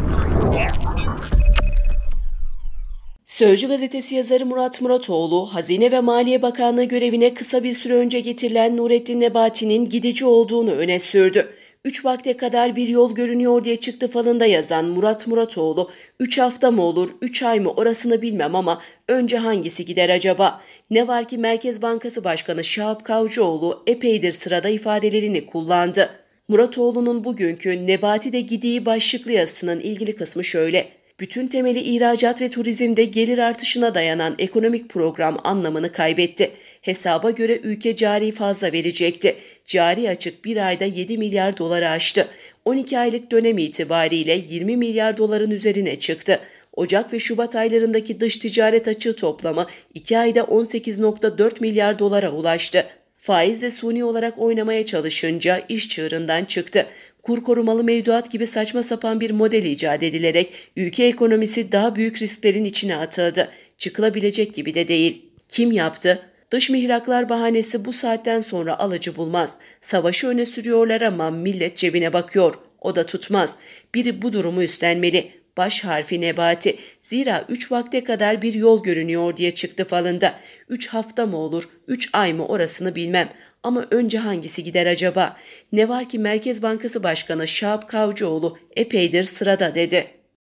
Sözcü gazetesi yazarı Murat Muratoğlu, Hazine ve Maliye Bakanlığı görevine kısa bir süre önce getirilen Nurettin Nebati'nin gidici olduğunu öne sürdü. 3 vakte kadar bir yol görünüyor diye çıktı falında yazan Murat Muratoğlu, 3 hafta mı olur, 3 ay mı orasını bilmem ama önce hangisi gider acaba? Ne var ki Merkez Bankası Başkanı Şahap Kavcıoğlu epeydir sırada ifadelerini kullandı. Muratoğlu'nun bugünkü Nebati de gidiği başlıklı yazısının ilgili kısmı şöyle: bütün temeli ihracat ve turizmde gelir artışına dayanan ekonomik program anlamını kaybetti. Hesaba göre ülke cari fazla verecekti. Cari açık bir ayda 7 milyar doları aştı. 12 aylık dönem itibariyle 20 milyar doların üzerine çıktı. Ocak ve Şubat aylarındaki dış ticaret açığı toplamı 2 ayda 18,4 milyar dolara ulaştı. Faizle suni olarak oynamaya çalışınca iş çığırından çıktı. Kur korumalı mevduat gibi saçma sapan bir model icat edilerek ülke ekonomisi daha büyük risklerin içine atıldı. Çıkılabilecek gibi de değil. Kim yaptı? Dış mihraklar bahanesi bu saatten sonra alıcı bulmaz. Savaşı öne sürüyorlar ama millet cebine bakıyor. O da tutmaz. Biri bu durumu üstlenmeli. Baş harfi Nebati. Zira 3 vakte kadar bir yol görünüyor diye çıktı falında. 3 hafta mı olur, 3 ay mı orasını bilmem. Ama önce hangisi gider acaba? Ne var ki Merkez Bankası Başkanı Şahap Kavcıoğlu epeydir sırada dedi.